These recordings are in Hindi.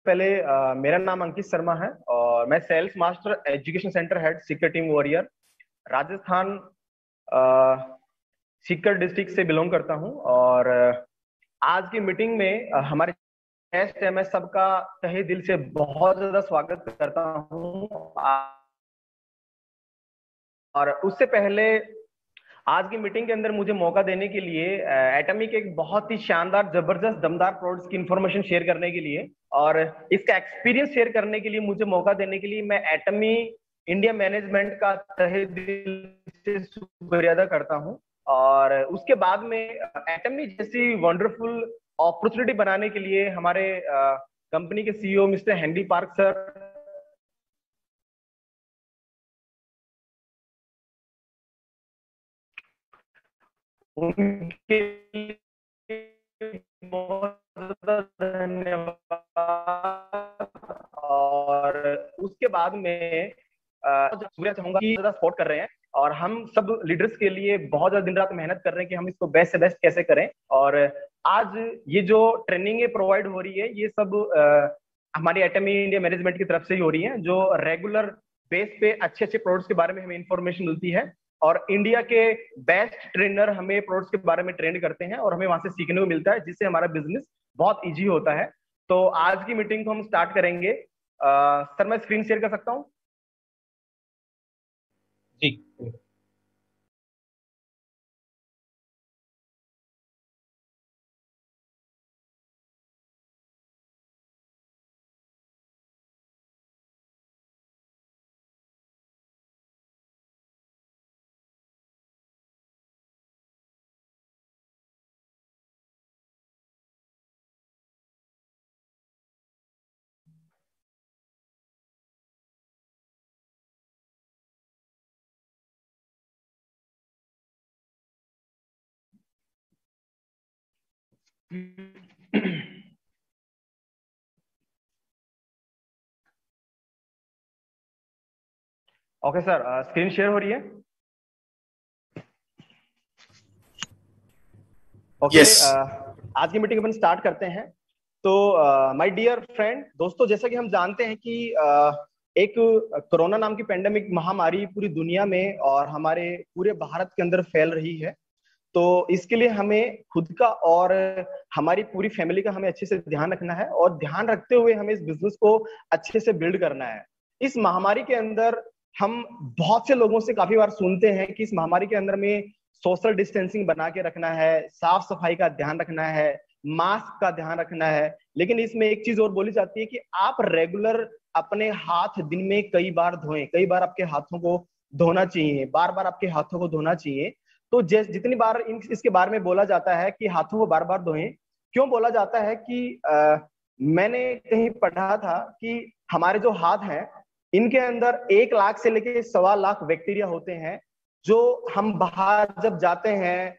पहले मेरा नाम अंकित शर्मा है और मैं sales master education centre head Sikar team warrior Rajasthan Sikar district से बिलोंग करता हूं। और आज की मीटिंग में हमारे गेस्ट है, मैं सबका तहे दिल से बहुत ज्यादा स्वागत करता हूं। और उससे पहले आज की मीटिंग के अंदर मुझे मौका देने के लिए एटमी के एक बहुत ही शानदार जबरदस्त दमदार प्रोडक्ट्स की इंफॉर्मेशन शेयर करने के लिए और इसका एक्सपीरियंस शेयर करने के लिए मुझे मौका देने के लिए मैं एटमी इंडिया मैनेजमेंट का तहे दिल से शुक्रिया अदा करता हूं। और उसके बाद में एटमी जैसी वंडरफुल अपॉर्चुनिटी बनाने के लिए हमारे कंपनी के CEO mister Henry Park sir, उनके लिए बहुत ज्यादा धन्यवाद। और उसके बाद में शुक्रिया चाहूंगा कि ज्यादा सपोर्ट कर रहे हैं और हम सब लीडर्स के लिए बहुत ज्यादा दिन रात मेहनत कर रहे हैं कि हम इसको बेस्ट से बेस्ट कैसे करें। और आज ये जो ट्रेनिंग प्रोवाइड हो रही है ये सब हमारी एटमी इंडिया मैनेजमेंट की तरफ से ही हो रही है, जो रेगुलर बेस पे अच्छे अच्छे प्रोडक्ट्स के बारे में हमें इंफॉर्मेशन मिलती है और इंडिया के बेस्ट ट्रेनर हमें प्रोडक्ट्स के बारे में ट्रेंड करते हैं और हमें वहां से सीखने को मिलता है, जिससे हमारा बिजनेस बहुत इजी होता है। तो आज की मीटिंग को हम स्टार्ट करेंगे। सर मैं स्क्रीन शेयर कर सकता हूँ? जी। ओके सर, स्क्रीन शेयर हो रही है? ओके, आज की मीटिंग अपन स्टार्ट करते हैं। तो माय डियर फ्रेंड, दोस्तों, जैसा कि हम जानते हैं कि एक कोरोना नाम की पेंडेमिक महामारी पूरी दुनिया में और हमारे पूरे भारत के अंदर फैल रही है। तो इसके लिए हमें खुद का और हमारी पूरी फैमिली का हमें अच्छे से ध्यान रखना है और ध्यान रखते हुए हमें इस बिजनेस को अच्छे से बिल्ड करना है। इस महामारी के अंदर हम बहुत से लोगों से काफी बार सुनते हैं कि इस महामारी के अंदर में सोशल डिस्टेंसिंग बना के रखना है, साफ सफाई का ध्यान रखना है, मास्क का ध्यान रखना है। लेकिन इसमें एक चीज और बोली जाती है कि आप रेगुलर अपने हाथ दिन में कई बार धोएं, कई बार आपके हाथों को धोना चाहिए, बार बार आपके हाथों को धोना चाहिए। तो जितनी बार इसके बारे में बोला जाता है कि हाथों को बार बार धोएं, क्यों बोला जाता है कि मैंने कहीं पढ़ा था कि हमारे जो हाथ हैं इनके अंदर 1 लाख से लेके 1.25 लाख बैक्टीरिया होते हैं, जो हम बाहर जब जाते हैं,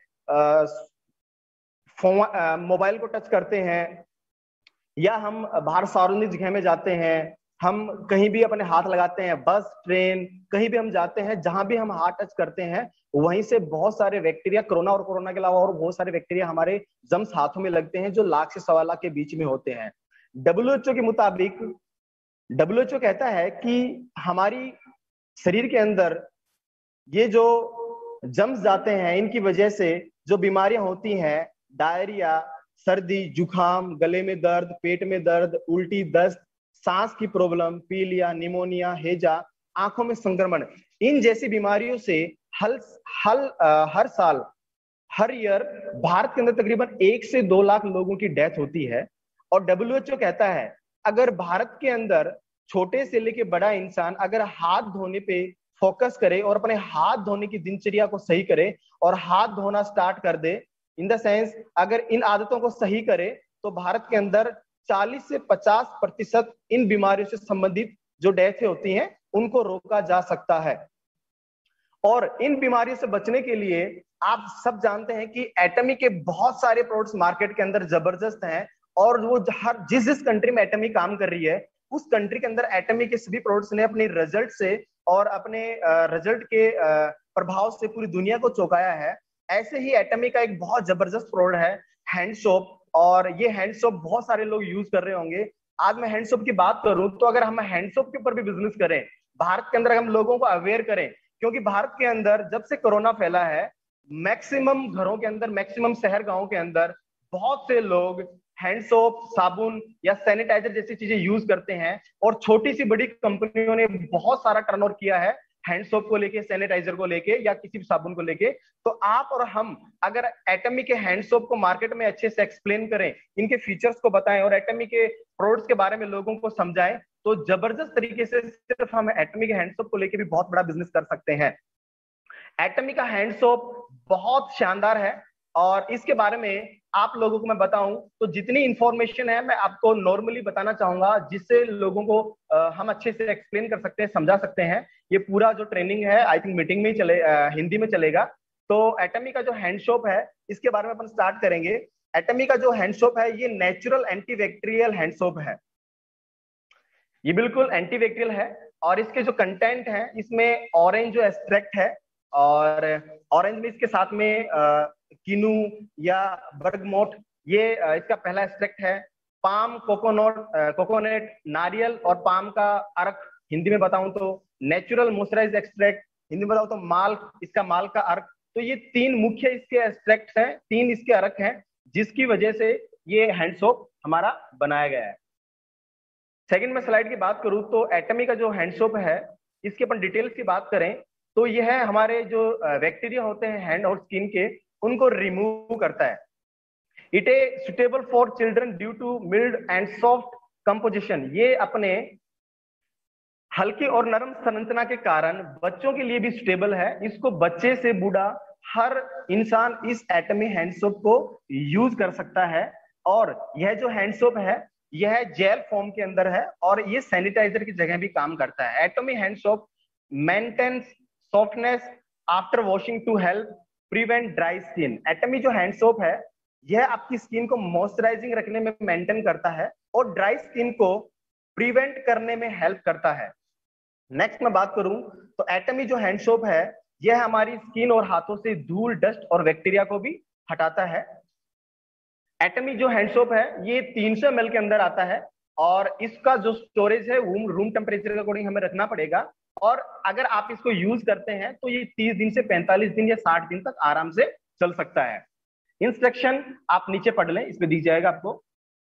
मोबाइल को टच करते हैं या हम बाहर सार्वजनिक जगह में जाते हैं, हम कहीं भी अपने हाथ लगाते हैं, बस ट्रेन कहीं भी हम जाते हैं, जहां भी हम हाथ टच करते हैं वहीं से बहुत सारे बैक्टीरिया, कोरोना और कोरोना के अलावा और बहुत सारे बैक्टीरिया हमारे जम्स हाथों में लगते हैं, जो 1 लाख से 1.25 लाख के बीच में होते हैं। डब्ल्यूएचओ के मुताबिक, डब्ल्यूएचओ कहता है कि हमारी शरीर के अंदर ये जो जम्स जाते हैं इनकी वजह से जो बीमारियां होती हैं, डायरिया, सर्दी, जुकाम, गले में दर्द, पेट में दर्द, उल्टी, दस्त, सांस की प्रॉब्लम, पीलिया, निमोनिया, हैजा, आंखों में संक्रमण, इन जैसी बीमारियों से हर साल, हर ईयर भारत के अंदर तकरीबन 1 से 2 लाख लोगों की डेथ होती है। और डब्ल्यूएचओ कहता है अगर भारत के अंदर छोटे से लेके बड़ा इंसान अगर हाथ धोने पे फोकस करे और अपने हाथ धोने की दिनचर्या को सही करे और हाथ धोना स्टार्ट कर दे, इन द सेंस अगर इन आदतों को सही करे, तो भारत के अंदर 40 से 50% इन बीमारियों से संबंधित जो डेथ होती हैं उनको रोका जा सकता है। और इन बीमारियों से बचने के लिए आप सब जानते हैं कि एटमी के बहुत सारे प्रोडक्ट्स मार्केट के अंदर जबरदस्त हैं और वो हर जिस कंट्री में एटमी काम कर रही है उस कंट्री के अंदर एटमी के सभी प्रोडक्ट्स ने अपने रिजल्ट से और अपने रिजल्ट के प्रभाव से पूरी दुनिया को चौंकाया है। ऐसे ही एटमी का एक बहुत जबरदस्त प्रोडक्ट है हैंड सोप, और ये हैंड सोप बहुत सारे लोग यूज कर रहे होंगे। आज मैं हैंड सोप की बात करूं तो अगर हम हैंड सोप के ऊपर भी बिजनेस करें, भारत के अंदर हम लोगों को अवेयर करें, क्योंकि भारत के अंदर जब से कोरोना फैला है, मैक्सिमम घरों के अंदर, मैक्सिमम शहर गांवों के अंदर बहुत से लोग हैंड सोप, साबुन या सैनिटाइजर जैसी चीजें यूज करते हैं, और छोटी सी बड़ी कंपनियों ने बहुत सारा टर्नओवर किया है हैंड सोप को लेके, सैनिटाइजर को लेके या किसी भी साबुन को लेके। तो आप और हम अगर एटमी के हैंड सोप को मार्केट में अच्छे से एक्सप्लेन करें, इनके फीचर्स को बताएं और एटमी के प्रोडक्ट्स के बारे में लोगों को समझाएं, तो जबरदस्त तरीके से सिर्फ हम एटमी के हैंड सोप को लेके भी बहुत बड़ा बिजनेस कर सकते हैं। एटमी का हैंड सोप बहुत शानदार है, और इसके बारे में आप लोगों को मैं बताऊं तो जितनी इंफॉर्मेशन है मैं आपको नॉर्मली बताना चाहूंगा, जिससे लोगों को हम अच्छे से एक्सप्लेन कर सकते हैं, समझा सकते हैं। ये पूरा जो ट्रेनिंग है आई थिंक मीटिंग में ही हिंदी में चलेगा। तो एटमी का जो हैंड सोप है इसके बारे में अपन स्टार्ट करेंगे। एटमी का जो हैंड सोप है ये नेचुरल एंटीबैक्टीरियल हैंड सोप है। ये बिल्कुल एंटीबैक्टीरियल है, और इसके जो कंटेंट है इसमें ऑरेंज जो एक्सट्रैक्ट है, और ऑरेंज में इसके साथ में किनू या बर्गमोट, ये इसका पहला एक्सट्रैक्ट है। पाम, कोकोनट, नारियल और पाम का अर्क, हिंदी में बताऊं तो नेचुरल मॉइस्चराइज एक्सट्रैक्ट, हिंदी में बताऊं तो माल्क, इसका माल्क का अर्क। तो ये तीन मुख्य इसके एक्सट्रैक्ट हैं, तीन इसके अर्क हैं, जिसकी वजह से ये हैंड सोप हमारा बनाया गया है। सेकंड में स्लाइड की बात करूं तो एटमी का जो हैंड सोप है इसकी अपन डिटेल्स की बात करें तो यह है हमारे जो बैक्टीरिया होते हैं हैंड और स्किन के, उनको रिमूव करता है। It a suitable for children due to mild and soft composition. ये अपने हल्के और नरम संरचना के कारण बच्चों के लिए भी सुटेबल है। इसको बच्चे से बूढ़ा हर इंसान इस एटमी हैंड सोप को यूज कर सकता है। और यह जो हैंड सोप है यह जेल फॉर्म के अंदर है, और ये सैनिटाइजर की जगह भी काम करता है। Atomy hand soap maintains softness after washing to help prevent dry skin. Atomy जो हैंड सोप है यह आपकी स्किन को मॉइस्चराइजिंग रखने में मेंटेन करता है और ड्राई स्किन को प्रिवेंट करने में हेल्प करता है। नेक्स्ट मैं बात करूं तो एटमी जो हैंड सोप है यह हमारी स्किन और हाथों से धूल, डस्ट और बैक्टीरिया को भी हटाता है। एटमी जो हैंड सोप है ये 300 ml के अंदर आता है, और इसका जो स्टोरेज है रूम टेम्परेचर के अकॉर्डिंग हमें रखना पड़ेगा। और अगर आप इसको यूज करते हैं तो ये 30 दिन से 45 दिन या 60 दिन तक आराम से चल सकता है। इंस्ट्रक्शन आप नीचे पढ़ लें, इसमें दी जाएगा आपको।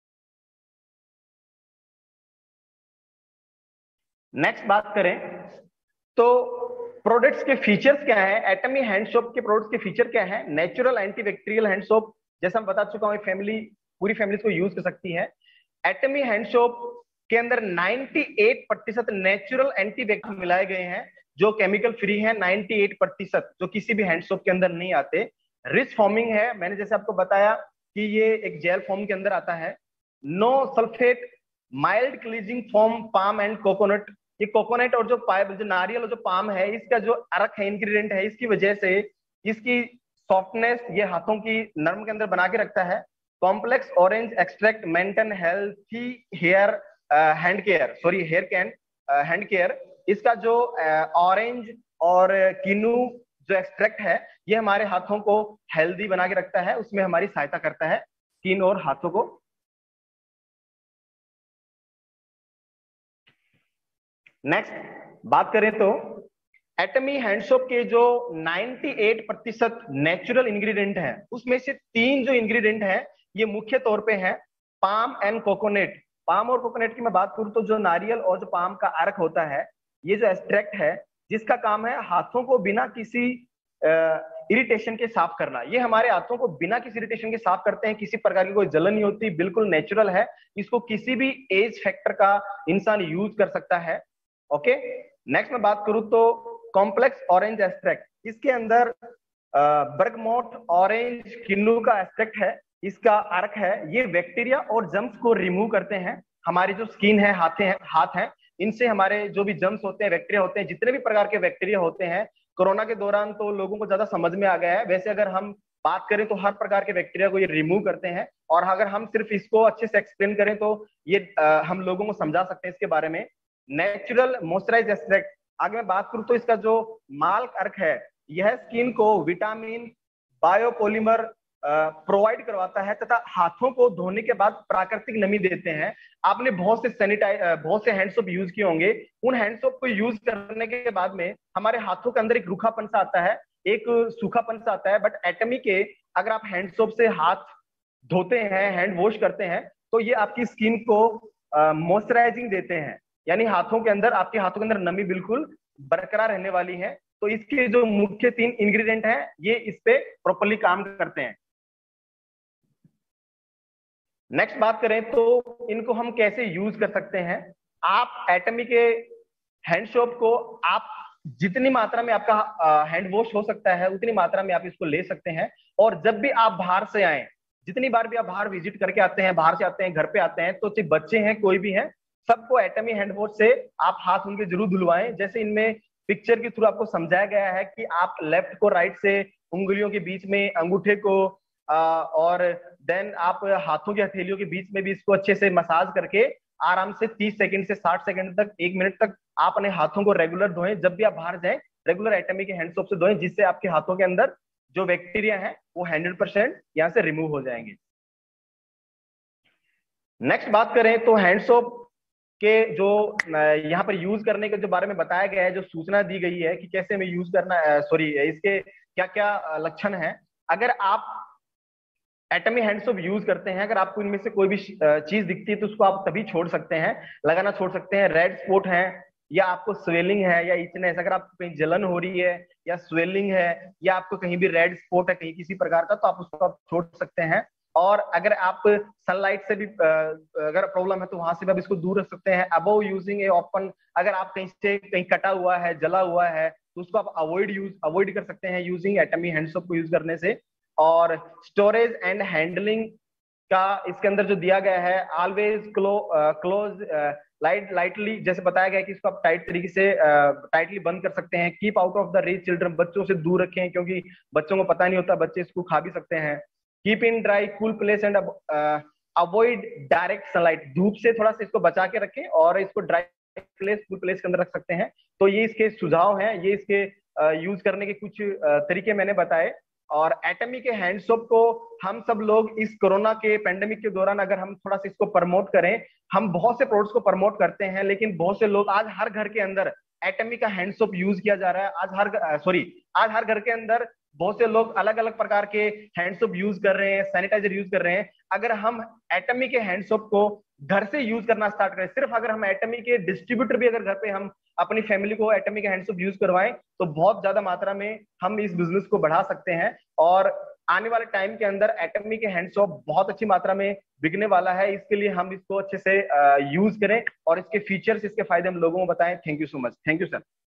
नेक्स्ट बात करें तो प्रोडक्ट्स के फीचर्स क्या है। एटमी हैंड सोप के प्रोडक्ट्स के फीचर क्या है। नेचुरल एंटीबैक्टीरियल हैंड सोप, जैसा मैं बता चुका हूं, फैमिली पूरी फैमिली को यूज कर सकती है। एटमी हैंड सोप के अंदर 98% नेचुरल एंटीबैक्टीरियल मिलाए गए हैं, जो केमिकल फ्री है। 98% जो किसी भी हैंड सोप के अंदर नहीं आते। रिच फॉर्मिंग है, मैंने जैसे आपको बताया कि ये एक जेल फॉर्म के अंदर आता है। No sulphate, mild cleansing form palm and coconut. ये कोकोनट और जो नारियल और जो पाम है इसका जो अर्क है, इंग्रेडिएंट है, इसकी वजह से इसकी सॉफ्टनेस ये हाथों की नर्म के अंदर बना के रखता है। Complex orange extract maintain healthy hair hair can hand care. इसका जो ऑरेंज और किनू जो एक्सट्रैक्ट है ये हमारे हाथों को हेल्दी बना के रखता है, उसमें हमारी सहायता करता है स्किन और हाथों को। नेक्स्ट बात करें तो एटमी हैंड सोप के जो 98% नेचुरल इंग्रेडिएंट हैं उसमें से 3 जो इंग्रेडिएंट हैं ये मुख्य तौर पे हैं पाम एंड कोकोनट। पाम और कोकोनट की मैं बात करूं तो जो नारियल और जो पाम का अर्क होता है, ये जो एक्सट्रैक्ट है जिसका काम है हाथों को बिना किसी इरिटेशन के साफ करना। ये हमारे हाथों को बिना किसी इरिटेशन के साफ करते हैं, किसी प्रकार की कोई जलन नहीं होती, बिल्कुल नेचुरल है। इसको किसी भी एज फैक्टर का इंसान यूज कर सकता है। ओके, नेक्स्ट मैं बात करूं तो कॉम्प्लेक्स ऑरेंज एक्सट्रैक्ट। इसके अंदर बर्गमोट, ऑरेंज, किन्नू का एक्सट्रैक्ट है। इसका अर्क है, ये बैक्टीरिया और जम्स को रिमूव करते हैं। हमारी जो स्किन है, हाथ है, इनसे हमारे जो भी जम्स होते हैं, बैक्टीरिया होते हैं, जितने भी प्रकार के बैक्टीरिया होते हैं, कोरोना के दौरान तो लोगों को ज्यादा समझ में आ गया है। वैसे अगर हम बात करें तो हर प्रकार के बैक्टीरिया को ये रिमूव करते हैं। और अगर हम सिर्फ इसको अच्छे से एक्सप्लेन करें तो ये हम लोगों को समझा सकते हैं इसके बारे में। नेचुरल मॉइस्चराइज एक्सट्रैक्ट, आगे मैं बात करूं तो इसका जो माल्क अर्क है यह स्किन को विटामिन, बायोपॉलीमर प्रोवाइड करवाता है तथा हाथों को धोने के बाद प्राकृतिक नमी देते हैं। आपने बहुत से हैंड सोप यूज किए होंगे। उन हैंड सोप को यूज करने के बाद में हमारे हाथों के अंदर एक रूखापन सा आता है, एक सूखापन सा आता है। बट एटमी के अगर आप हैंड सोप से हाथ धोते हैं, हैंड वॉश करते हैं, तो ये आपकी स्किन को मॉइस्चराइजिंग देते हैं, यानी आपके हाथों के अंदर नमी बिल्कुल बरकरार रहने वाली है। तो इसके जो मुख्य 3 इंग्रेडिएंट हैं, ये इस पे प्रॉपर्ली काम करते हैं। नेक्स्ट बात करें तो इनको हम कैसे यूज कर सकते हैं। आप एटमी के हैंड सोप को आप जितनी मात्रा में आपका हैंड वॉश हो सकता है उतनी मात्रा में आप इसको ले सकते हैं। और जब भी आप बाहर से आए, जितनी बार भी आप बाहर विजिट करके आते हैं, बाहर से आते हैं, घर पे आते हैं, तो चाहे बच्चे हैं कोई भी है, सबको एटमी हैंड वॉश से आप हाथ उनके जरूर धुलवाएं। जैसे इनमें पिक्चर के थ्रू आपको समझाया गया है कि आप लेफ्ट को राइट से उंगलियों के बीच में अंगूठे को और देन आप हाथों की हथेलियों के बीच में भी इसको अच्छे से मसाज करके आराम से 30 सेकंड से 60 सेकंड तक, 1 मिनट तक आप अपने हाथों को रेगुलर धोएं। जब भी आप बाहर जाएं रेगुलर एटमी के हैंड सोप से धोएं, जिससे आपके हाथों के अंदर जो बैक्टीरिया है वो 100% यहाँ से रिमूव हो जाएंगे। नेक्स्ट बात करें तो हैंड सोप के जो यहाँ पर यूज करने के जो बारे में बताया गया है, जो सूचना दी गई है कि कैसे हमें यूज करना, सॉरी इसके क्या क्या लक्षण है। अगर आप एटमी हैंड सोप यूज करते हैं, अगर आपको इनमें से कोई भी चीज दिखती है तो उसको आप तभी छोड़ सकते हैं, लगाना छोड़ सकते हैं। रेड स्पॉट है या आपको स्वेलिंग है या इचनेस, अगर आपको कहीं जलन हो रही है या स्वेलिंग है या आपको कहीं भी रेड स्पॉट है कहीं किसी प्रकार का, तो आप उसको आप छोड़ सकते हैं। और अगर आप सनलाइट से भी अगर प्रॉब्लम है तो वहां से भी आप इसको दूर रख सकते हैं। अबव यूजिंग ए ओपन, अगर आप कहीं से कहीं कटा हुआ है, जला हुआ है, तो उसको आप अवॉइड कर सकते हैं यूजिंग एटमी हैंड सोप को यूज करने से। और स्टोरेज एंड हैंडलिंग का इसके अंदर जो दिया गया है, ऑलवेज क्लोज लाइटली, जैसे बताया गया है कि इसको आप टाइट तरीके से टाइटली बंद कर सकते हैं। Keep out of the reach children, बच्चों से दूर रखें क्योंकि बच्चों को पता नहीं होता, बच्चे इसको खा भी सकते हैं। Keep in dry cool place and avoid direct sunlight, धूप से थोड़ा सा इसको बचा के रखें और इसको ड्राई कूल प्लेस के अंदर रख सकते हैं। तो ये इसके सुझाव हैं, ये इसके यूज करने के कुछ तरीके मैंने बताए। और एटमी के हैंड सोप को हम सब लोग इस कोरोना के पेंडेमिक के दौरान अगर हम थोड़ा सा इसको प्रमोट करें, हम बहुत से प्रोडक्ट्स को प्रमोट करते हैं लेकिन बहुत से लोग आज हर घर के अंदर एटमी का हैंड सोप यूज किया जा रहा है। आज हर घर के अंदर बहुत से लोग अलग अलग प्रकार के हैंड सोप यूज कर रहे हैं, सैनिटाइजर यूज कर रहे हैं। अगर हम एटमी के हैंड सोप को घर से यूज करना स्टार्ट करें, सिर्फ अगर हम एटमी के डिस्ट्रीब्यूटर भी अगर घर पे हम अपनी फैमिली को एटमी के हैंड सोप यूज करवाएं, तो बहुत ज्यादा मात्रा में हम इस बिजनेस को बढ़ा सकते हैं। और आने वाले टाइम के अंदर एटमी के हैंड सोप बहुत अच्छी मात्रा में बिकने वाला है। इसके लिए हम इसको अच्छे से यूज करें और इसके फीचर्स, इसके फायदे हम लोगों को बताएं। Thank you so much. Thank you sir.